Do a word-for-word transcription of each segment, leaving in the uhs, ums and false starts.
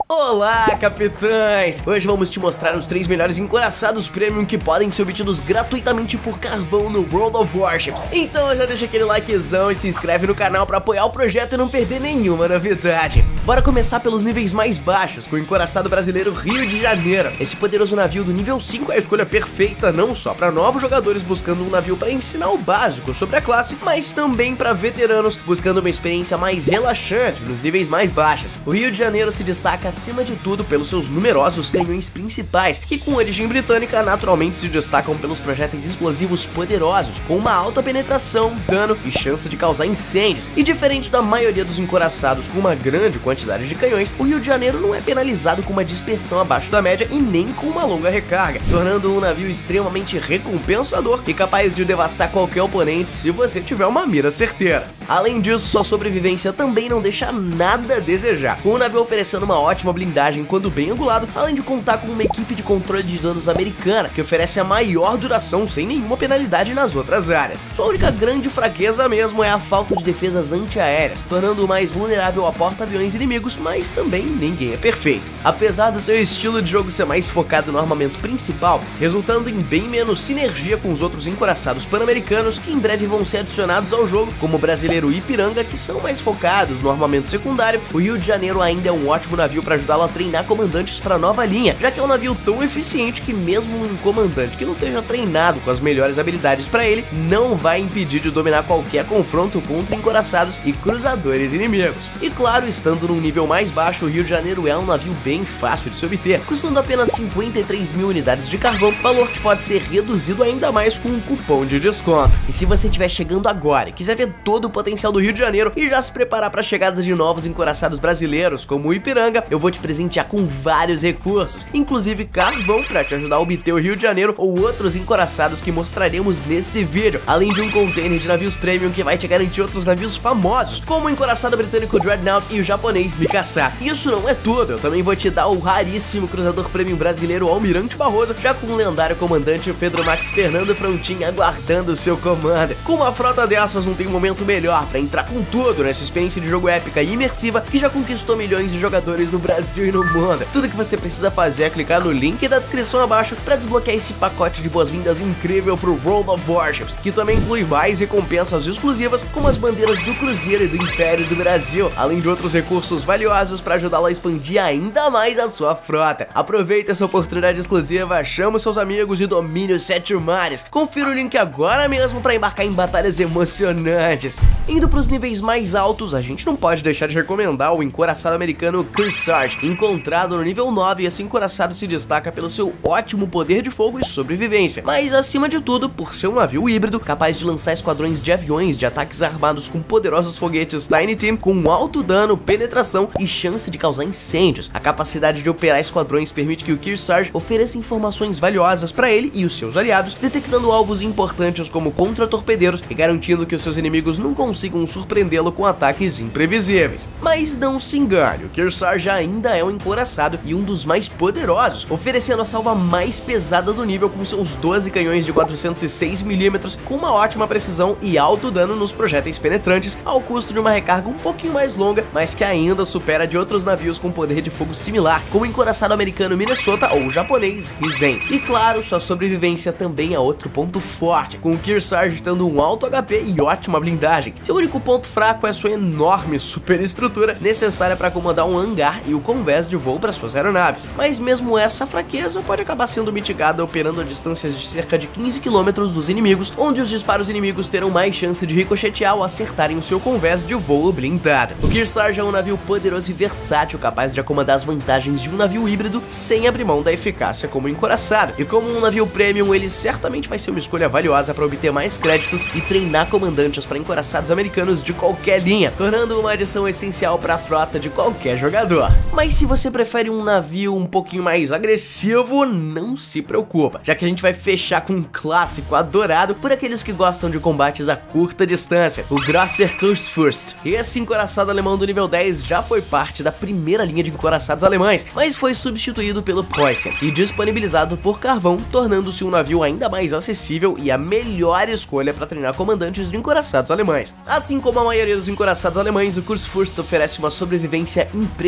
Olá, capitães! Hoje vamos te mostrar os três melhores encoraçados premium que podem ser obtidos gratuitamente por carvão no World of Warships. Então já deixa aquele likezão e se inscreve no canal para apoiar o projeto e não perder nenhuma novidade. Bora começar pelos níveis mais baixos, com o encoraçado brasileiro Rio de Janeiro. Esse poderoso navio do nível cinco é a escolha perfeita não só para novos jogadores buscando um navio para ensinar o básico sobre a classe, mas também para veteranos buscando uma experiência mais relaxante nos níveis mais baixos. O Rio de Janeiro se destaca acima de tudo pelos seus numerosos canhões principais, que com origem britânica naturalmente se destacam pelos projéteis explosivos poderosos, com uma alta penetração, dano e chance de causar incêndios. E diferente da maioria dos encoraçados com uma grande quantidade de canhões, o Rio de Janeiro não é penalizado com uma dispersão abaixo da média e nem com uma longa recarga, tornando um navio extremamente recompensador e capaz de devastar qualquer oponente se você tiver uma mira certeira. Além disso, sua sobrevivência também não deixa nada a desejar, com o navio oferecendo uma ótima blindagem quando bem angulado, além de contar com uma equipe de controle de danos americana, que oferece a maior duração sem nenhuma penalidade nas outras áreas. Sua única grande fraqueza mesmo é a falta de defesas antiaéreas, tornando-o mais vulnerável a porta-aviões inimigos, mas também ninguém é perfeito. Apesar do seu estilo de jogo ser mais focado no armamento principal, resultando em bem menos sinergia com os outros encoraçados pan-americanos que em breve vão ser adicionados ao jogo, como o brasileiro Ipiranga, que são mais focados no armamento secundário, o Rio de Janeiro ainda é um ótimo navio para ajudá-lo a treinar comandantes para nova linha, já que é um navio tão eficiente que mesmo um comandante que não esteja treinado com as melhores habilidades para ele, não vai impedir de dominar qualquer confronto contra encoraçados e cruzadores inimigos. E claro, estando num nível mais baixo, o Rio de Janeiro é um navio bem fácil de se obter, custando apenas cinquenta e três mil unidades de carvão, valor que pode ser reduzido ainda mais com um cupom de desconto. E se você estiver chegando agora e quiser ver todo o potencial do Rio de Janeiro e já se preparar para a chegada de novos encoraçados brasileiros como o Ipiranga, eu vou te presentear com vários recursos, inclusive carvão para te ajudar a obter o Rio de Janeiro ou outros encoraçados que mostraremos nesse vídeo, além de um container de navios premium que vai te garantir outros navios famosos, como o encoraçado britânico Dreadnought e o japonês Mikasa. Isso não é tudo, eu também vou te dar o raríssimo cruzador premium brasileiro Almirante Barroso, já com o lendário comandante Pedro Max Fernando prontinho aguardando o seu comando. Com uma frota dessas não tem momento melhor para entrar com tudo nessa experiência de jogo épica e imersiva que já conquistou milhões de jogadores no Brasil e no mundo. Tudo que você precisa fazer é clicar no link da descrição abaixo para desbloquear esse pacote de boas-vindas incrível pro World of Warships, que também inclui mais recompensas exclusivas como as bandeiras do Cruzeiro e do Império do Brasil, além de outros recursos valiosos para ajudá-lo a expandir ainda mais a sua frota. Aproveita essa oportunidade exclusiva, chama os seus amigos e domine os sete mares. Confira o link agora mesmo para embarcar em batalhas emocionantes. Indo para os níveis mais altos, a gente não pode deixar de recomendar o encoraçado americano Kearsarge, encontrado no nível nove. Esse encoraçado se destaca pelo seu ótimo poder de fogo e sobrevivência, mas acima de tudo por ser um navio híbrido capaz de lançar esquadrões de aviões de ataques armados com poderosos foguetes Tiny Team com alto dano, penetração e chance de causar incêndios. A capacidade de operar esquadrões permite que o Kearsarge ofereça informações valiosas para ele e os seus aliados, detectando alvos importantes como contra-torpedeiros e garantindo que os seus inimigos não consigam surpreendê-lo com ataques imprevisíveis. Mas não se engane, o Kearsarge ainda é um encoraçado e um dos mais poderosos, oferecendo a salva mais pesada do nível com seus doze canhões de quatrocentos e seis milímetros com uma ótima precisão e alto dano nos projéteis penetrantes, ao custo de uma recarga um pouquinho mais longa, mas que ainda supera de outros navios com poder de fogo similar, como o encoraçado americano Minnesota ou o japonês Hizen. E claro, sua sobrevivência também é outro ponto forte, com o Kearsarge tendo um alto H P e ótima blindagem. Seu único ponto fraco é sua enorme superestrutura necessária para comandar um hangar e o convés de voo para suas aeronaves, mas mesmo essa fraqueza pode acabar sendo mitigada operando a distâncias de cerca de quinze quilômetros dos inimigos, onde os disparos inimigos terão mais chance de ricochetear ao acertarem o seu convés de voo blindado. O Kearsarge é um navio poderoso e versátil, capaz de acomodar as vantagens de um navio híbrido sem abrir mão da eficácia como encoraçado, e como um navio premium ele certamente vai ser uma escolha valiosa para obter mais créditos e treinar comandantes para encoraçados americanos de qualquer linha, tornando uma adição essencial para a frota de qualquer jogador. Mas se você prefere um navio um pouquinho mais agressivo, não se preocupa, já que a gente vai fechar com um clássico adorado por aqueles que gostam de combates a curta distância, o Grosser Kurzfürst. Esse encoraçado alemão do nível dez já foi parte da primeira linha de encoraçados alemães, mas foi substituído pelo Preußen e disponibilizado por carvão, tornando-se um navio ainda mais acessível e a melhor escolha para treinar comandantes de encoraçados alemães. Assim como a maioria dos encoraçados alemães, o Kurzfürst oferece uma sobrevivência impressionante,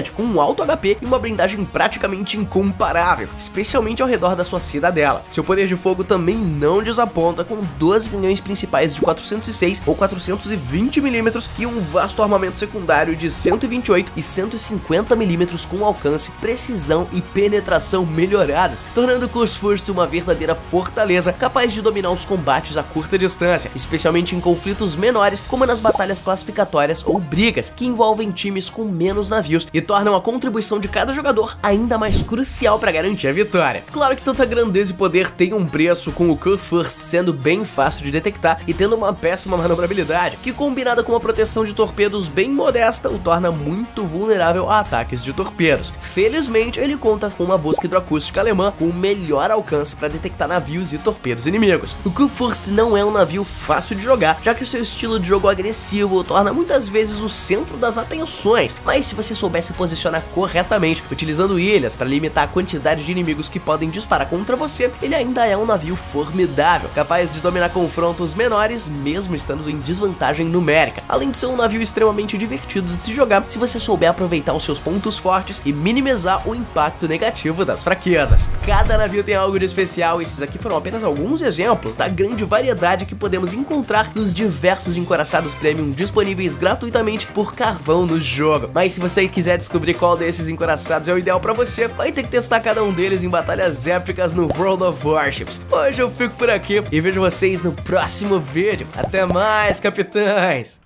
gigante com um alto H P e uma blindagem praticamente incomparável, especialmente ao redor da sua cidadela. Seu poder de fogo também não desaponta, com doze canhões principais de quatrocentos e seis ou quatrocentos e vinte milímetros e um vasto armamento secundário de cento e vinte e oito e cento e cinquenta milímetros com alcance, precisão e penetração melhoradas, tornando Kurzfürst uma verdadeira fortaleza capaz de dominar os combates a curta distância, especialmente em conflitos menores como nas batalhas classificatórias ou brigas que envolvem times com menos navios e tornam a contribuição de cada jogador ainda mais crucial para garantir a vitória. Claro que tanta grandeza e poder tem um preço, com o Kurzfürst sendo bem fácil de detectar e tendo uma péssima manobrabilidade, que combinada com uma proteção de torpedos bem modesta o torna muito vulnerável a ataques de torpedos. Felizmente ele conta com uma busca hidroacústica alemã com o melhor alcance para detectar navios e torpedos inimigos. O Kurzfürst não é um navio fácil de jogar, já que o seu estilo de jogo agressivo o torna muitas vezes o centro das atenções, mas se você souber se posicionar corretamente, utilizando ilhas para limitar a quantidade de inimigos que podem disparar contra você, ele ainda é um navio formidável, capaz de dominar confrontos menores mesmo estando em desvantagem numérica, além de ser um navio extremamente divertido de se jogar se você souber aproveitar os seus pontos fortes e minimizar o impacto negativo das fraquezas. Cada navio tem algo de especial, e esses aqui foram apenas alguns exemplos da grande variedade que podemos encontrar nos diversos encoraçados premium disponíveis gratuitamente por carvão no jogo. Mas se você quiser descobrir qual desses encoraçados é o ideal para você, vai ter que testar cada um deles em batalhas épicas no World of Warships. Hoje eu fico por aqui e vejo vocês no próximo vídeo. Até mais, capitães!